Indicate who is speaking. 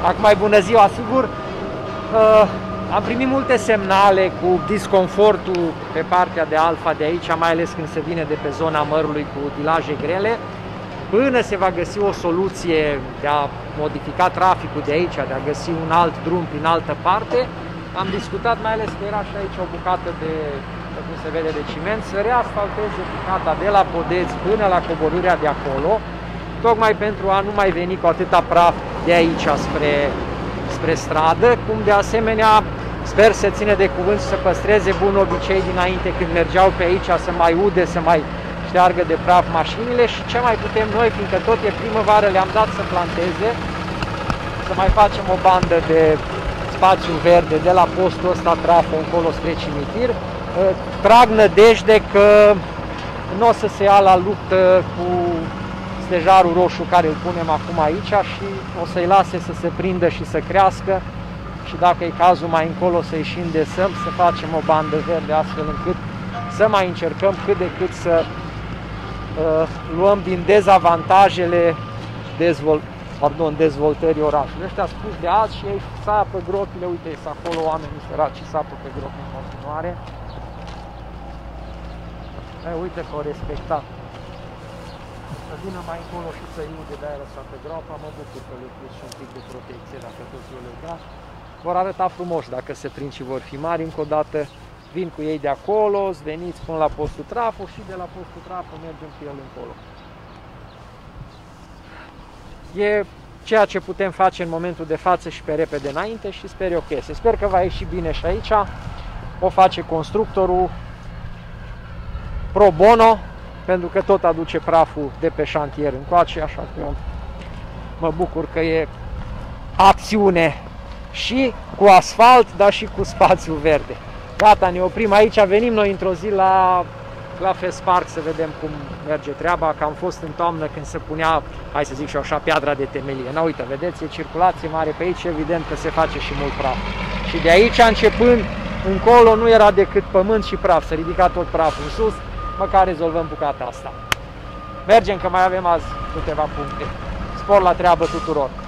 Speaker 1: Acum mai bună ziua, sigur. Am primit multe semnale cu disconfortul pe partea de Alfa de aici, mai ales când se vine de pe zona mărului cu utilaje grele. Până se va găsi o soluție de a modifica traficul de aici, de a găsi un alt drum prin altă parte, am discutat, mai ales că era și aici o bucată de, cum se vede, de ciment, să reasfalteze bucata de la Podeți până la coborârea de acolo, tocmai pentru a nu mai veni cu atâta praf de aici spre stradă, cum de asemenea sper să ține de cuvânt și să păstreze bun obicei dinainte când mergeau pe aici să mai ude, să mai șteargă de praf mașinile și ce mai putem noi, fiindcă tot e primăvară, le-am dat să planteze, să mai facem o bandă de spațiu verde de la postul ăsta trafo încolo spre cimitir. Trag nădejde că nu o să se ia la luptă cu stejarul roșu care îl punem acum aici și o să-i lase să se prindă și să crească și dacă e cazul mai încolo să ieșim de săl, să facem o bandă verde astfel încât să mai încercăm cât de cât să luăm din dezavantajele dezvoltării orașului. Ăștia spus de azi și ei sapă gropile, uite, sunt acolo oamenii săraci și sapă pe gropi în continuare. Uite că o respectat. Să vină mai încolo și să iude de aia lăsat pe groapa, mă bucur că le pus și un pic de protecție dacă tot eu le da. Vor arăta frumos dacă se prind și vor fi mari. Încă o dată vin cu ei de acolo, veniți până la postul trafo și de la postul trafo mergem cu el încolo. E ceea ce putem face în momentul de față și pe repede înainte și sper eu că iese. Sper că va ieși bine și aici. O face constructorul pro bono, pentru că tot aduce praful de pe șantier încoace, așa că eu mă bucur că e acțiune și cu asfalt, dar și cu spațiu verde. Gata, ne oprim aici, venim noi într-o zi la Fespark să vedem cum merge treaba, că am fost în toamnă când se punea, hai să zic și așa, piatra de temelie. Na, uite, vedeți, e circulație mare pe aici, evident că se face și mult praf. Și de aici începând, încolo nu era decât pământ și praf, se ridica tot praful în sus, măcar rezolvăm bucata asta. Mergem că mai avem azi câteva puncte. Spor la treabă tuturor!